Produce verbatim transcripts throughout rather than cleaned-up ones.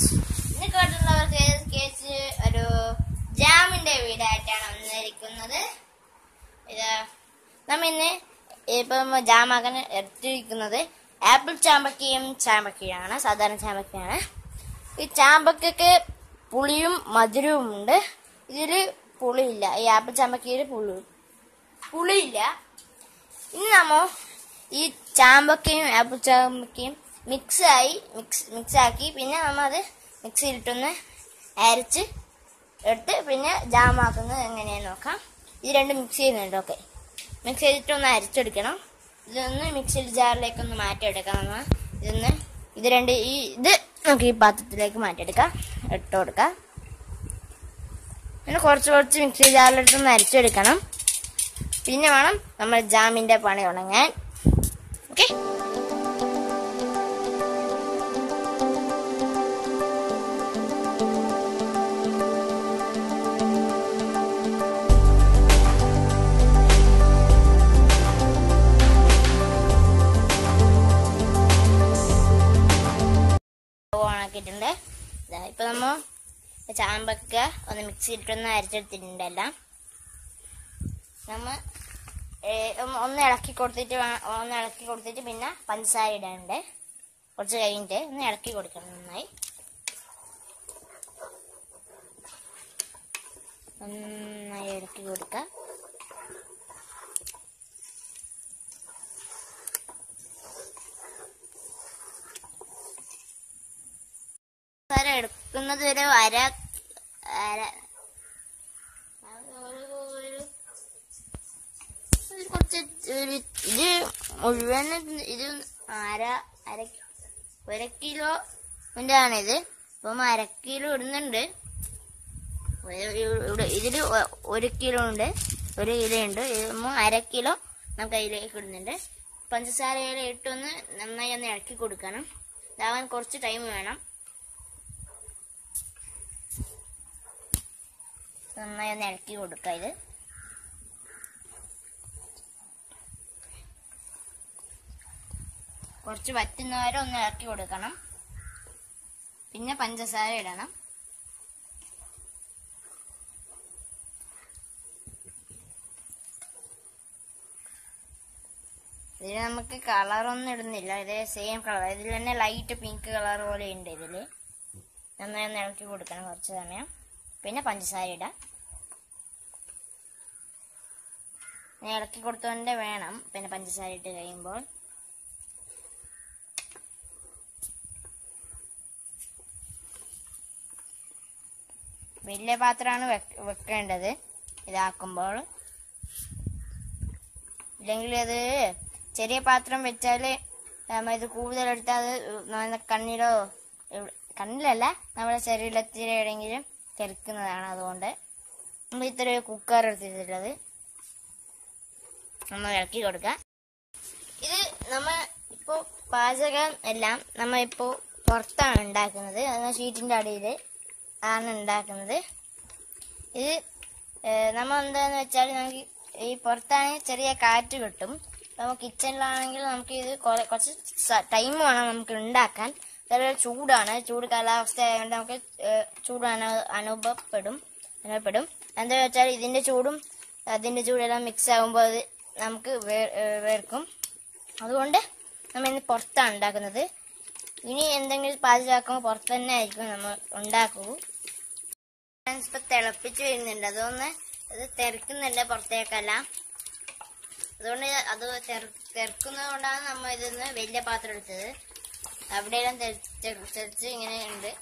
Friends, ഇന്ന് കേട്ടുള്ളവർക്ക് case ഒരു ജാമിന്റെ വീടായിട്ടാണ് വന്നിരിക്കുന്നത്. ഇത് നമ്മ ഇന്ന് ഇപ്പം ജാമാക്കാൻ എടുത്തിരിക്കുന്നത് ആപ്പിൾ ചാമ്പക്കയും ചാമ്പക്കയാണ്. സാധാരണ ചാമ്പക്കയാണ്. ഈ ചാമ്പക്കൊക്കെ പുളിയും മധുരവും ഉണ്ട്. ഇതിൽ പുളിയില്ല. ഈ ആപ്പിൾ ചാമ്പക്കയിൽ പുളി പുളിയില്ല. ഇനി നമ്മ ഈ ചാമ്പക്കയും ആപ്പിൾ ചാമ്പക്കയും മിക്സായി മിക്സ് മിക്സാക്കി പിന്നെ നമ്മൾ അത് മിക്സിയിലിട്ടൊന്ന് അരച്ച് എടുത്ത് പിന്നെ ജാമാക്കുന്നത് എങ്ങനെയാന്ന് നോക്കാം. ഇത് രണ്ടും മിക്സ് ചെയ്യുന്നുണ്ട്. ഓക്കെ, മിക്സ് ചെയ്തിട്ടൊന്ന് അരച്ചെടുക്കണം. ഇതൊന്ന് മിക്സിയിൽ ജാറിലേക്കൊന്ന് മാറ്റിയെടുക്കാം. നമ്മൾ ഇതൊന്ന് ഇത് രണ്ട് ഈ ഇത് നമുക്ക് ഈ പാത്രത്തിലേക്ക് മാറ്റിയെടുക്കാം. ഇട്ട് കൊടുക്കാം. പിന്നെ കുറച്ച് കുറച്ച് മിക്സി ജാറിലിട്ടൊന്ന് അരച്ചെടുക്കണം. പിന്നെ വേണം നമ്മൾ ജാമിന്റെ പണി തുടങ്ങാൻ. ഓക്കെ, ഓണാക്കിയിട്ടുണ്ട്. ഇപ്പൊ നമ്മ ചാമ്പക്ക ഒന്ന് മിക്സിയിലിട്ടൊന്ന് അരച്ചെടുത്തിട്ടുണ്ട്. എല്ലാം നമ്മ ഒന്ന് ഇളക്കി കൊടുത്തിട്ട് ഒന്ന് ഇളക്കി കൊടുത്തിട്ട് പിന്നെ പഞ്ചസാര ഇടാനുണ്ട്. കുറച്ച് കഴിഞ്ഞിട്ട് ഒന്ന് ഇളക്കി കൊടുക്കണം. നന്നായി നന്നായി ഇളക്കി കൊടുക്കാം. എടുക്കുന്നത് വരെ അര അര കുറച്ച് ഇത് മുഴുവൻ ഇത് അര അര ഒരു കിലോന്റെ ആണിത്. അപ്പം അര കിലോ ഇടുന്നുണ്ട്. ഇതില് ഒരു കിലോ ഉണ്ട്, ഒരു കിലോ ഉണ്ട്. അര കിലോ നമുക്ക് അതിലേക്ക് ഇടുന്നുണ്ട്. പഞ്ചസാരയില ഇട്ടൊന്ന് നന്നായി ഒന്ന് ഇളക്കി കൊടുക്കണം. ഇതാവാൻ കുറച്ച് ടൈം വേണം. നന്നായി ഒന്ന് ഇളക്കി കൊടുക്കാം. ഇത് കുറച്ച് വറ്റുന്നവരെ ഒന്ന് ഇളക്കി കൊടുക്കണം. പിന്നെ പഞ്ചസാര ഇടണം. ഇതിൽ നമുക്ക് കളറൊന്നും ഇടുന്നില്ല. ഇത് സെയിം കളർ. ഇതിൽ തന്നെ ലൈറ്റ് പിങ്ക് കളർ പോലെ ഉണ്ട്. ഇതില് നന്നായി ഒന്ന് ഇളക്കി കൊടുക്കണം കുറച്ച് സമയം. പിന്നെ പഞ്ചസാര ഇടാം. ഇളക്കി കൊടുത്തോണ്ട് വേണം പിന്നെ പഞ്ചസാര ഇട്ട് കഴിയുമ്പോൾ. വലിയ പാത്രമാണ് വെക്കേണ്ടത് ഇതാക്കുമ്പോൾ. ഇല്ലെങ്കിൽ അത് ചെറിയ പാത്രം വെച്ചാല് ഇത് കൂടുതലെടുത്താൽ അത് കണ്ണിലോ കണ്ണിലല്ല നമ്മുടെ ശരീരത്തിലെ എവിടെയെങ്കിലും തെറിക്കുന്നതാണ്. അതുകൊണ്ട് നമ്മൾ ഇത്ര കുക്കർ എടുത്തിട്ടുള്ളത് നമ്മൾ ഇളക്കി കൊടുക്കാം. ഇത് നമ്മൾ ഇപ്പോൾ പാചകം എല്ലാം നമ്മൾ ഇപ്പോൾ പുറത്താണ് ഉണ്ടാക്കുന്നത്. ഷീറ്റിന്റെ അടിയിൽ ആണ് ഉണ്ടാക്കുന്നത്. ഇത് നമ്മൾ എന്താന്ന് വെച്ചാൽ നമുക്ക് ഈ പുറത്താണെങ്കിൽ ചെറിയ കാറ്റ് കിട്ടും. നമ്മൾ കിച്ചണിലാണെങ്കിൽ നമുക്ക് ഇത് കുറച്ച് ടൈം വേണം നമുക്ക് ഉണ്ടാക്കാൻ. വളരെ ചൂടാണ്. ചൂട് കാലാവസ്ഥ ആയതുകൊണ്ട് നമുക്ക് ചൂടാണ് അനുഭവപ്പെടും അനുഭവപ്പെടും എന്താ വെച്ചാൽ ഇതിന്റെ ചൂടും അതിന്റെ ചൂടെല്ലാം മിക്സ് ആകുമ്പോൾ അത് നമുക്ക് വേർക്കും. അതുകൊണ്ട് നമ്മൾ ഇന്ന് പുറത്താണ് ഉണ്ടാക്കുന്നത്. ഇനി എന്തെങ്കിലും പാചകമാക്കുമ്പോൾ പുറത്ത് തന്നെ ആയിരിക്കും നമ്മൾ ഉണ്ടാക്കൂ. ഇപ്പൊ തിളപ്പിച്ച് വരുന്നുണ്ട്. അതൊന്ന് അത് തെറിക്കുന്നുണ്ട് പുറത്തേക്കല്ല. അതുകൊണ്ട് അത് തെറിക്കുന്നത് കൊണ്ടാണ് നമ്മൾ ഇതൊന്ന് വലിയ പാത്രം എടുത്തത്. അവിടെയെല്ലാം തെറിച്ച് ഇങ്ങനെ ഉണ്ട്.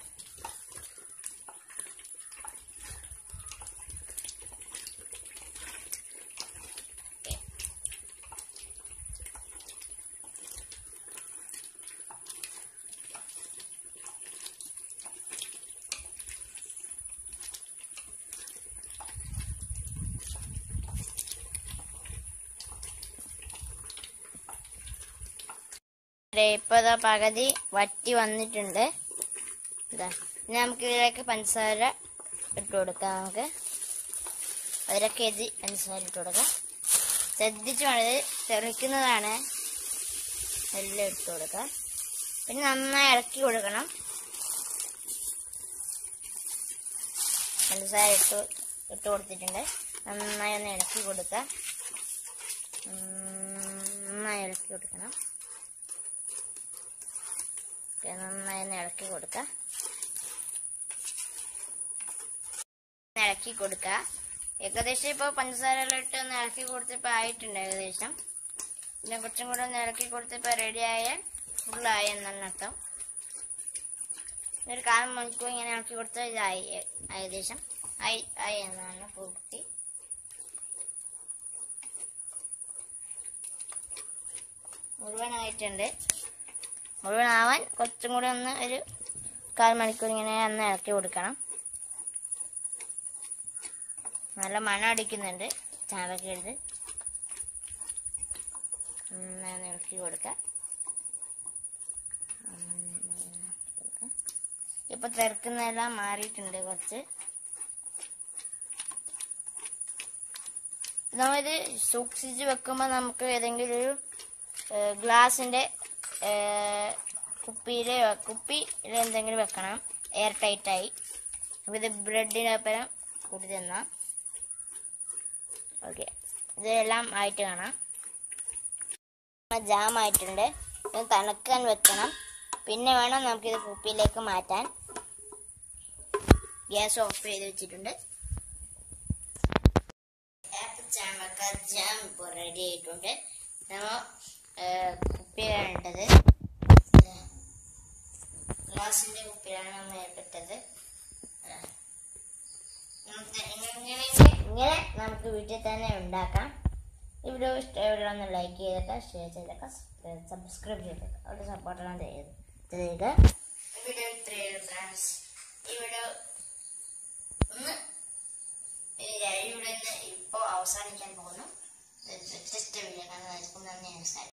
ഇപ്പൊ പകുതി വറ്റി വന്നിട്ടുണ്ട്. ഇതാ ഇനി നമുക്ക് ഇതിലേക്ക് പഞ്ചസാര ഇട്ട് കൊടുക്കാം. നമുക്ക് അര കെ ജി പഞ്ചസാര ഇട്ട് കൊടുക്കാം. ശ്രദ്ധിച്ചു വേണത് തെറിക്കുന്നതാണ്. എല്ലാം ഇട്ട് കൊടുക്കാം. പിന്നെ നന്നായി ഇളക്കി കൊടുക്കണം. പഞ്ചസാര ഇട്ട് ഇട്ട് കൊടുത്തിട്ടുണ്ട്. നന്നായി ഒന്ന് ഇളക്കി കൊടുക്കുക. നന്നായി ഇളക്കി കൊടുക്കണം. നന്നായി ഒന്ന് ഇളക്കി കൊടുക്കുക. ഇളക്കി കൊടുക്കുക. ഏകദേശം ഇപ്പോൾ പഞ്ചസാര എല്ലാം ഇട്ട് ഒന്ന് ഇളക്കി കൊടുത്തിപ്പോൾ ആയിട്ടുണ്ട് ഏകദേശം. പിന്നെ കുറച്ചും കൂടെ ഒന്ന് ഇളക്കി കൊടുത്തിപ്പോൾ റെഡി ആയാൽ ഫുള്ളായി എന്നാണ് അർത്ഥം. ഒരു കാൽ മണിക്കൂർ ഇങ്ങനെ ഇളക്കി കൊടുത്താൽ ഇതായി ഏകദേശം ആയി ആയി എന്നാണ് പൂർത്തി. മുഴുവനായിട്ടുണ്ട്. മുഴുവനാവാൻ കുറച്ചും കൂടെ ഒന്ന് ഒരു കാൽ മണിക്കൂർ ഇങ്ങനെ ഒന്ന് ഇളക്കി കൊടുക്കണം. നല്ല മണം അടിക്കുന്നുണ്ട് ചാമ്പക്ക എടുത്ത്. നന്നായി ഇളക്കി കൊടുക്കാം. ഇപ്പൊ തിരക്കുന്നതെല്ലാം മാറിയിട്ടുണ്ട് കുറച്ച്. നമ്മളിത് സൂക്ഷിച്ച് വെക്കുമ്പോൾ നമുക്ക് ഏതെങ്കിലും ഒരു ഗ്ലാസിന്റെ കുപ്പിയില് കുപ്പിയിൽ എന്തെങ്കിലും വെക്കണം, എയർ ടൈറ്റായി. ഇത് ബ്രെഡിനൊപ്പം കൂട്ടി തന്നാം. ഓക്കെ, ഇതെല്ലാം ആയിട്ട് കാണാം. ജാം ആയിട്ടുണ്ട്. ഇത് തണുക്കാൻ വെക്കണം. പിന്നെ വേണം നമുക്കിത് കുപ്പിയിലേക്ക് മാറ്റാൻ. ഗ്യാസ് ഓഫ് ചെയ്ത് വെച്ചിട്ടുണ്ട്. ചാമ്പക്ക ജാം ഇപ്പോൾ റെഡി ആയിട്ടുണ്ട്. നമ്മൾ കുപ്പിയിലാണ് ഇട്ടത്. ഗ്ലാസിന്റെ കുപ്പിയിലാണ് നമ്മൾ ഇട്ടത്. ഇങ്ങനെ നമുക്ക് വീട്ടിൽ തന്നെ ഉണ്ടാക്കാം. ഈ വീഡിയോ ഇഷ്ടമുള്ള ഒന്ന് ലൈക്ക് ചെയ്തേക്കാം, ഷെയർ ചെയ്തേക്കാം, സബ്സ്ക്രൈബ് ചെയ്തേക്കാം. അവിടെ സപ്പോർട്ടെല്ലാം ചെയ്ത് ചെയ്യുക. വീഡിയോ ഇത്രയും ഫ്രണ്ട്സ്. ഈ വീഡിയോ ഒന്ന് ഇവിടെ നിന്ന് ഇപ്പോൾ അവസാനിക്കാൻ പോകുന്നു. ജസ്റ്റ് വീഡിയോ കാണുന്നതായിരിക്കും. നന്ദി, നമസ്കാരം.